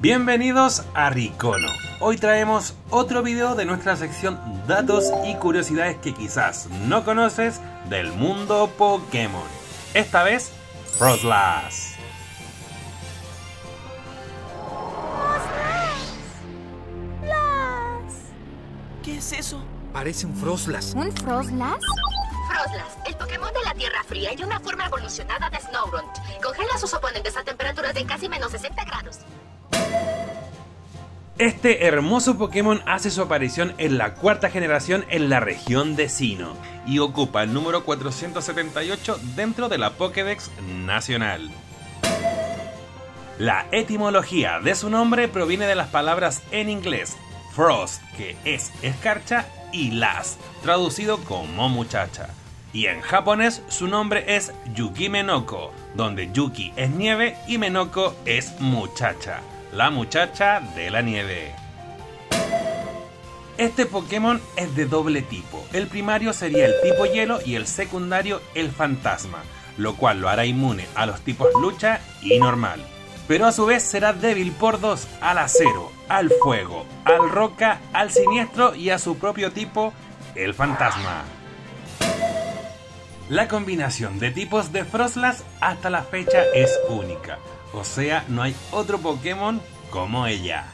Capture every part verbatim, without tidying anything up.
Bienvenidos a Ricono. Hoy traemos otro video de nuestra sección Datos y curiosidades que quizás no conoces del mundo Pokémon. Esta vez, Froslass. ¿Qué es eso? Parece un Froslass. ¿Un Froslass? Froslass, el Pokémon de la Tierra Fría y una forma evolucionada de Snorunt. Congela a sus oponentes a temperaturas de casi menos sesenta grados. Este hermoso Pokémon hace su aparición en la cuarta generación en la región de Sinnoh y ocupa el número cuatrocientos setenta y ocho dentro de la Pokédex nacional. La etimología de su nombre proviene de las palabras en inglés Frost, que es escarcha, y Lass, traducido como muchacha. Y en japonés su nombre es Yuki Menoko, donde Yuki es nieve y Menoko es muchacha, la muchacha de la nieve. Este Pokémon es de doble tipo. El primario sería el tipo hielo y el secundario el fantasma, lo cual lo hará inmune a los tipos lucha y normal. Pero a su vez será débil por dos al acero, al fuego, al roca, al siniestro y a su propio tipo, el fantasma. La combinación de tipos de Froslass hasta la fecha es única, o sea, no hay otro Pokémon como ella.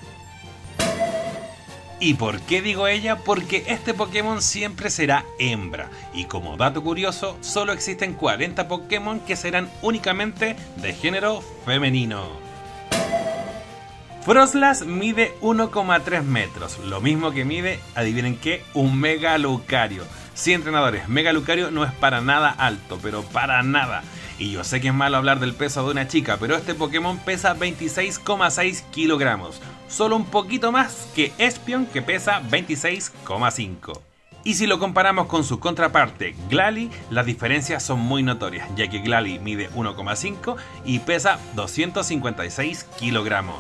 ¿Y por qué digo ella? Porque este Pokémon siempre será hembra, y como dato curioso, solo existen cuarenta Pokémon que serán únicamente de género femenino. Froslass mide uno coma tres metros, lo mismo que mide, adivinen qué, un Mega Lucario. Sí, entrenadores, Mega Lucario no es para nada alto, pero para nada. Y yo sé que es malo hablar del peso de una chica, pero este Pokémon pesa veintiséis coma seis kilogramos, solo un poquito más que Espeon, que pesa veintiséis coma cinco. Y si lo comparamos con su contraparte, Glalie, las diferencias son muy notorias, ya que Glalie mide uno coma cinco y pesa doscientos cincuenta y seis kilogramos.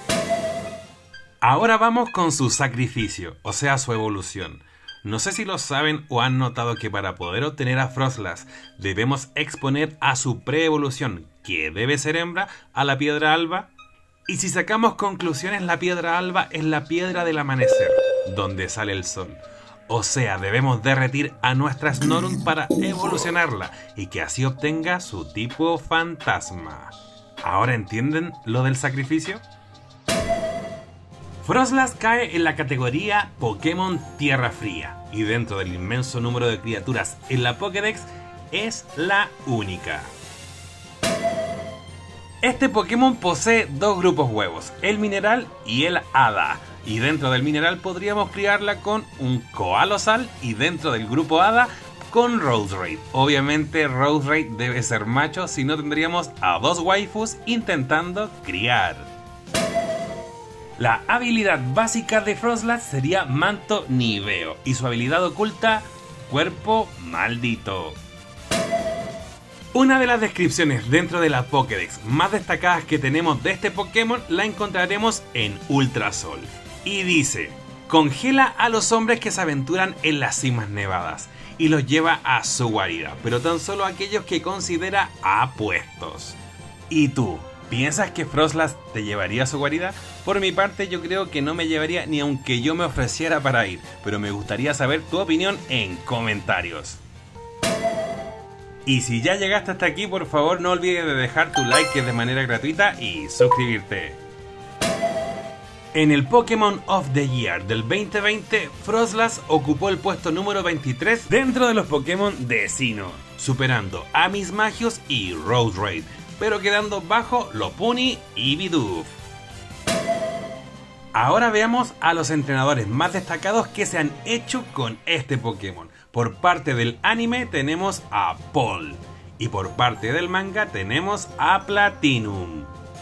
Ahora vamos con su sacrificio, o sea su evolución. No sé si lo saben o han notado que para poder obtener a Froslass debemos exponer a su pre-evolución, que debe ser hembra, a la piedra alba. Y si sacamos conclusiones, la piedra alba es la piedra del amanecer, donde sale el sol. O sea, debemos derretir a nuestra Snorunt para evolucionarla y que así obtenga su tipo fantasma. ¿Ahora entienden lo del sacrificio? Froslass cae en la categoría Pokémon Tierra Fría y dentro del inmenso número de criaturas en la Pokédex es la única. Este Pokémon posee dos grupos huevos, el mineral y el hada, y dentro del mineral podríamos criarla con un Coalossal y dentro del grupo hada con Roserade. Obviamente Roserade debe ser macho, si no tendríamos a dos waifus intentando criar. La habilidad básica de Froslass sería Manto Niveo y su habilidad oculta, Cuerpo Maldito. Una de las descripciones dentro de la Pokédex más destacadas que tenemos de este Pokémon la encontraremos en Ultrasol. Y dice, congela a los hombres que se aventuran en las cimas nevadas y los lleva a su guarida, pero tan solo aquellos que considera apuestos. ¿Y tú? ¿Piensas que Froslass te llevaría a su guarida? Por mi parte yo creo que no me llevaría ni aunque yo me ofreciera para ir, pero me gustaría saber tu opinión en comentarios. Y si ya llegaste hasta aquí, por favor no olvides de dejar tu like, que es de manera gratuita, y suscribirte. En el Pokémon of the Year del veinte veinte, Froslass ocupó el puesto número veintitrés dentro de los Pokémon de Sinnoh, superando a Mismagius y Roserade, pero quedando bajo Lopunny y Bidoof. Ahora veamos a los entrenadores más destacados que se han hecho con este Pokémon. Por parte del anime tenemos a Paul y por parte del manga tenemos a Platinum.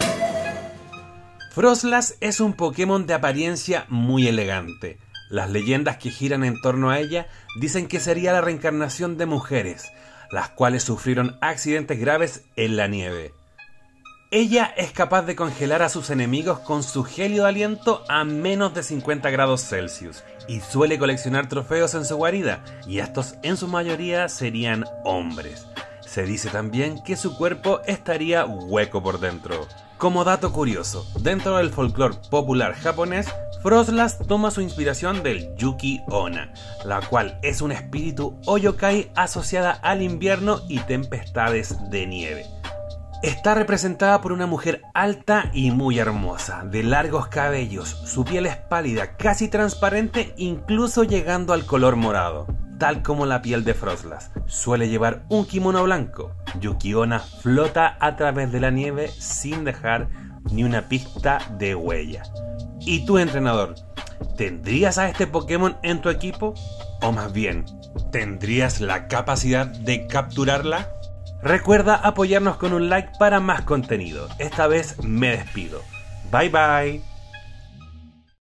Froslass es un Pokémon de apariencia muy elegante. Las leyendas que giran en torno a ella dicen que sería la reencarnación de mujeres, las cuales sufrieron accidentes graves en la nieve. Ella es capaz de congelar a sus enemigos con su gélido aliento a menos de cincuenta grados Celsius y suele coleccionar trofeos en su guarida, y estos en su mayoría serían hombres. Se dice también que su cuerpo estaría hueco por dentro. Como dato curioso, dentro del folclore popular japonés, Froslass toma su inspiración del Yuki Onna, la cual es un espíritu o yokai asociada al invierno y tempestades de nieve. Está representada por una mujer alta y muy hermosa, de largos cabellos, su piel es pálida, casi transparente, incluso llegando al color morado, tal como la piel de Froslass. Suele llevar un kimono blanco. Yuki Onna flota a través de la nieve sin dejar ni una pista de huella. ¿Y tú, entrenador, tendrías a este Pokémon en tu equipo? O más bien, ¿tendrías la capacidad de capturarla? Recuerda apoyarnos con un like para más contenido. Esta vez me despido. Bye bye.